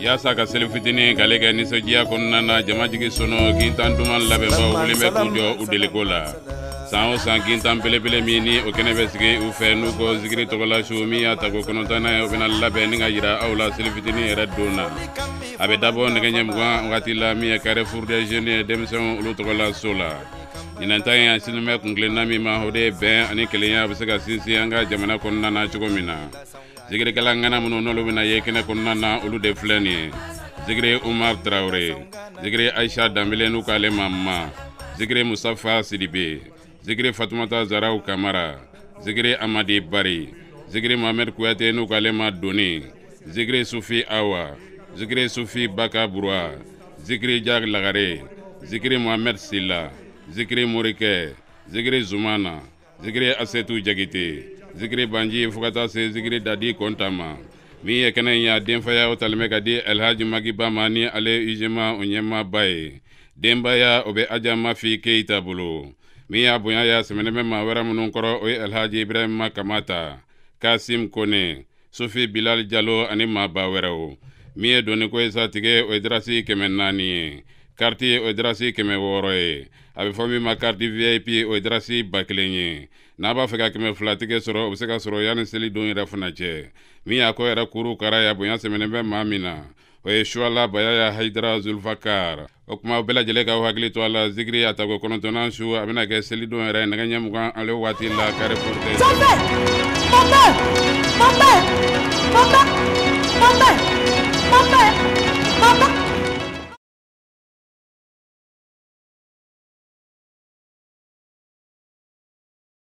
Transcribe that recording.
Yasa ka seli fitini kale kɛ nisɔndiya kɔnɔna na jama jigi sono gintan duman labɛnbaw wulen bɛ k'u jɔ u deliko la. San o san gintan belebele min ni o kɛnɛ bɛ sigi u fɛ n'u ko zikiri tɔgɔla su min y'a ta ko 9nan ye o bɛna labɛn ni ka yira aw la seli fitini yɛrɛ don na. A bɛ dabɔ nɛgɛ ɲɛ 20 wagati la min ye Carrefour des Jeunes ye denmisɛnw olu tɔgɔla so la. Ɲinantan ye sinimɛ kunkilenna min ma o de ye bɛn ani kelenya bɛ se ka sinsin an ka jamana kɔnɔna na cogo min na. Zikirikɛla ŋana minnu n'olu bɛna ye kɛnɛ kɔnɔna na olu de filɛ nin ye. Zikiri Umar Traoré, Zikiri Aisha Dambele n'u k'ale Mamma, Zikiri Musafa Sidibe, Zikiri Fatumata Zarau Kamara, Zikiri Amadi Bari, Zikiri Mohamed Kouyaté n'u k'ale ma Doni, Zikiri Sufi Awa, Zikiri Sufi Baka Burua, Zikiri Jag Lagare, Zikiri Mohamed Silla, Zikiri Morike, Zikiri Zumana, Zikiri Asetu Jagite, Zikiri Banji fukata se Zikiri Dadi Kontama. Min ye kɛnɛ in y'a denfaya o talimɛ ka di Elhaji Magiba ma ni ale ujema o ɲɛmaaba ye. Denbaya o bɛ Aja Mafi Keita bolo. Min y'a bonya ya sɛmɛnɛmɛ maa wɛrɛ minnu kɔrɔ o ye Elhaji Ibrahima Kamata, Kasim Kone, Sufi Bilal Jalo ani maaba wɛrɛw. Min ye doniko ye sa tigɛ o ye darasi 400 ye. Carte o ye darasi 600 ye. A bɛ fɔ min ma carte VIP o ye darasi 1000 ye. N'a b'a fɛ ka 200 tigɛ sɔrɔ o bɛ se ka sɔrɔ yanni seli don yɛrɛ fana cɛ. Min y'a ko yɛrɛ kuru kara ya bonya sɛmɛnɛ bɛ maa min na o ye Shuala Bayaya Haidara Zulfakar. O kuma bɛɛ lajɛlen ka hakili to a la zikiri a tako 9nan su a bɛna kɛ seli don yɛrɛ nɛgɛ ɲɛ 20 ale waati la Carrefour des Jeunes.